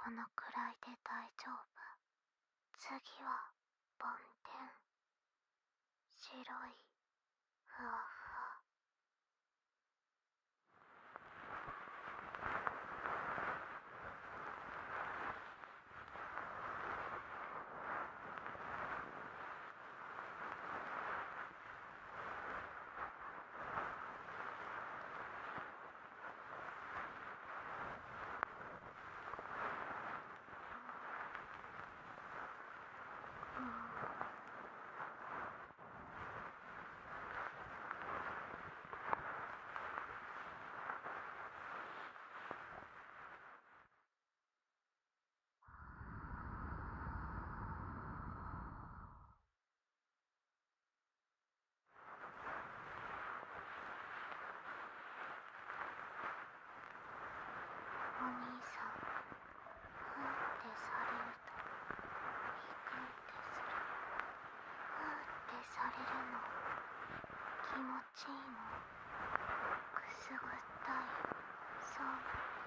そのくらいで大丈夫。次は梵天。白いふわふわ。お兄さん、ふーってされるとひくってする。ふーってされるの気持ちいいの。くすぐったい。そう。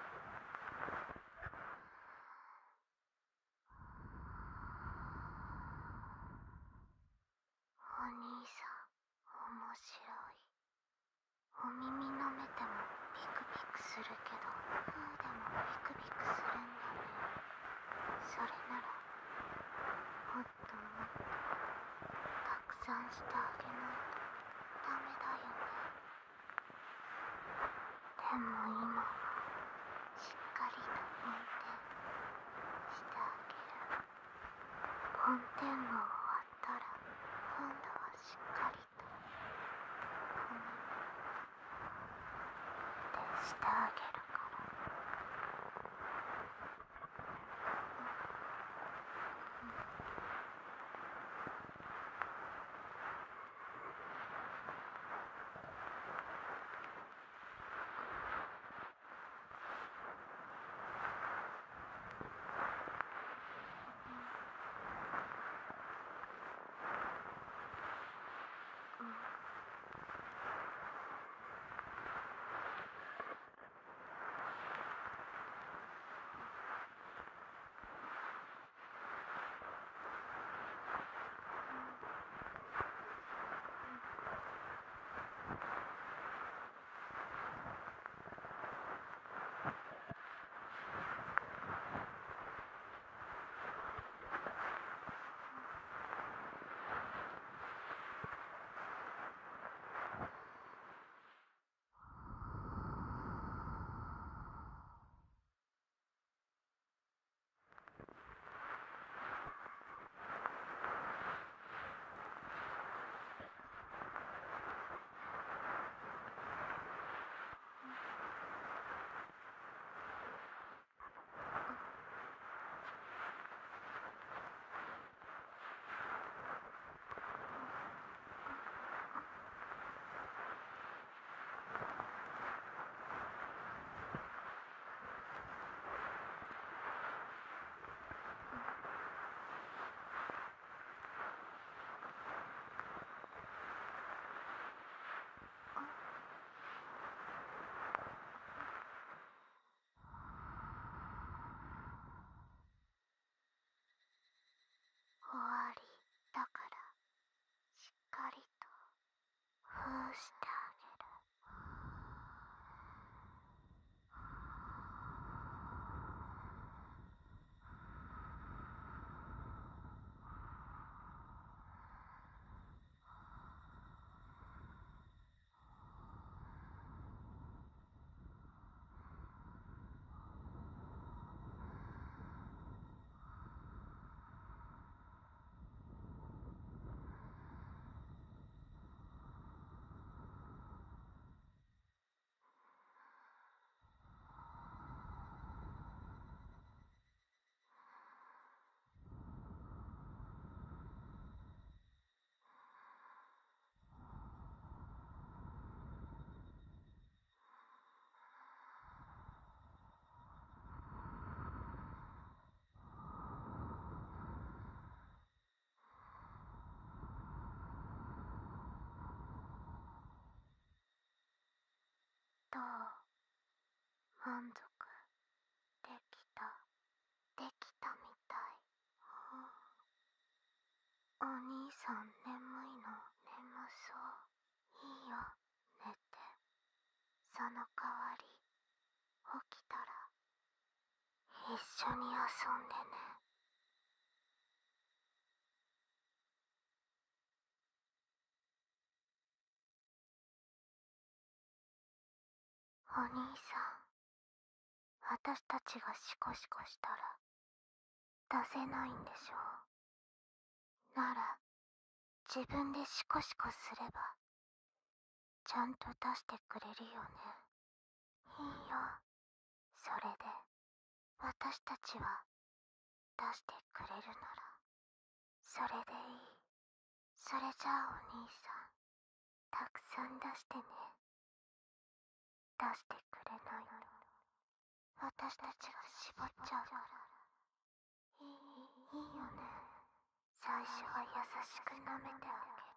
お兄さん、面白い。お耳舐めてもピクピクするけど、ふーでもピクピクするんだね。それならもっともっとたくさんしてあげないとダメだよね。でも今はしっかりと梵天してあげる。梵天が終わったら今度はしっかりとお耳ってしてあげるから。終わりだからしっかりとふーしてあげる。どう？満足できた？でお兄さん眠いの？眠そう。いいよ、寝て。その代わり起きたら一緒に遊んでね。お兄さん、私たちがシコシコしたら出せないんでしょう。なら自分でシコシコすればちゃんと出してくれるよね。いいよ、それで私たちは出してくれるならそれでいい。それじゃあお兄さん、たくさん出してね。出してくれないと私たちが絞っちゃうから。いいよね。最初は優しく舐めてあげる。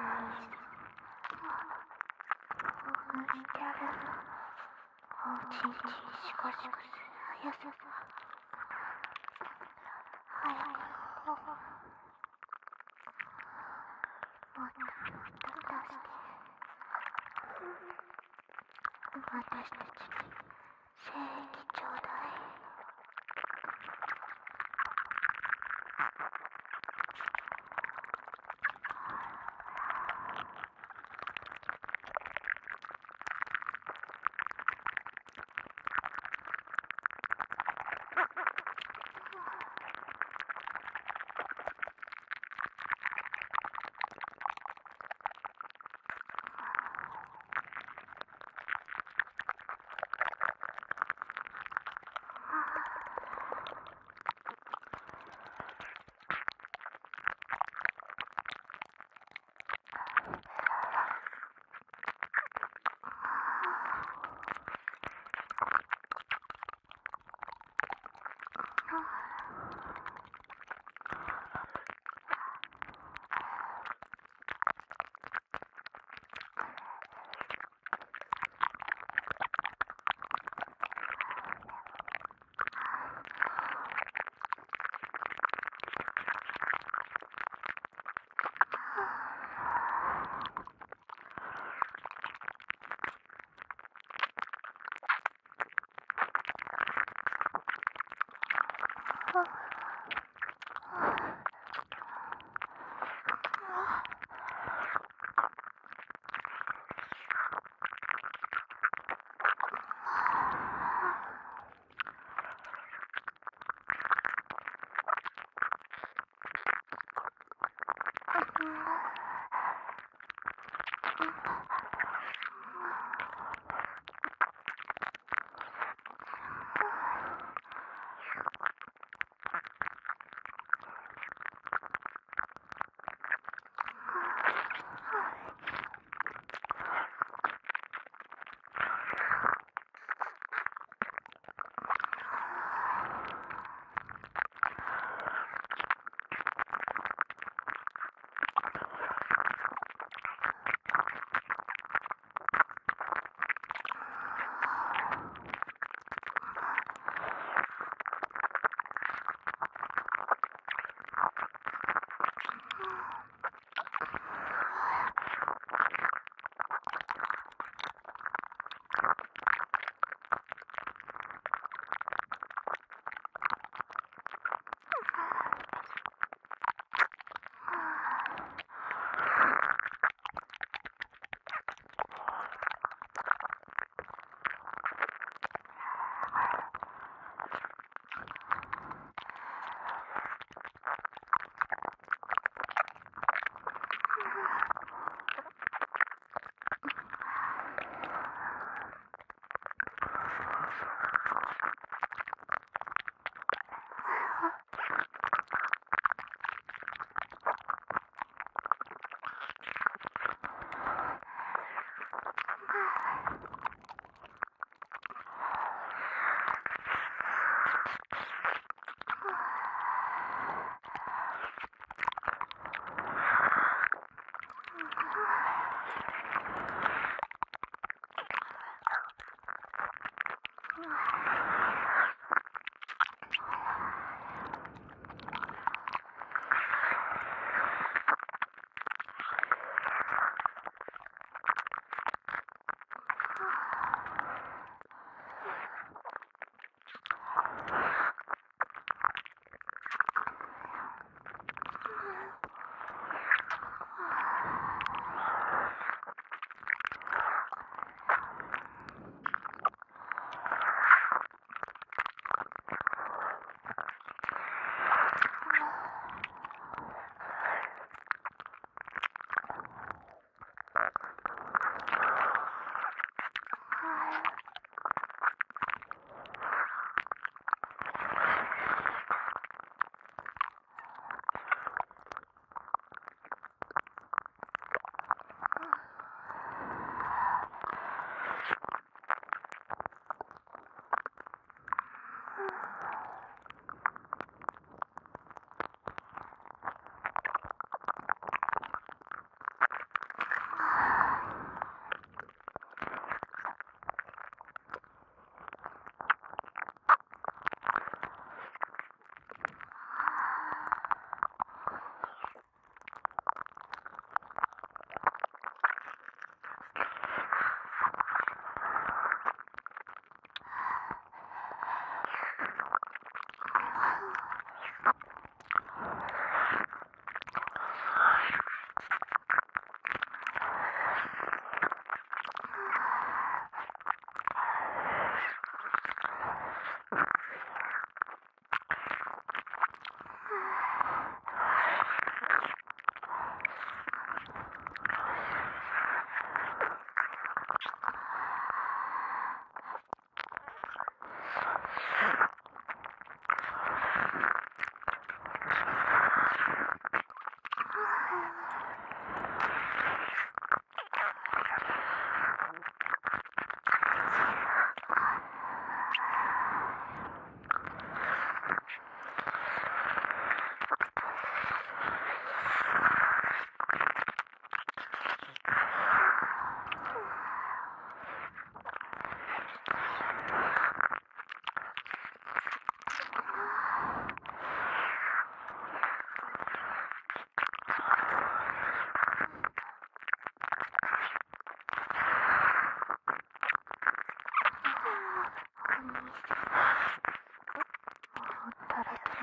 おちんちんシコシコする速さが早くもっともっと出して私たちに精液ちょうだい。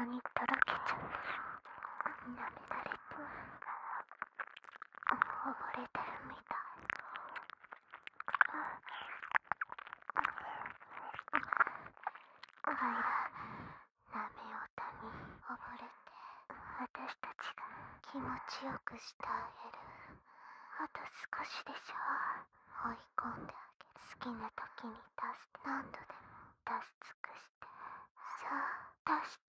心にとろけちゃう。舐められて溺れてるみたい。カイラ、なめおたに溺れて私たちが気持ちよくしてあげる。あと少しでしょ。追い込んであげる。好きな時に出して、何度でも出し尽くして。さあ出して。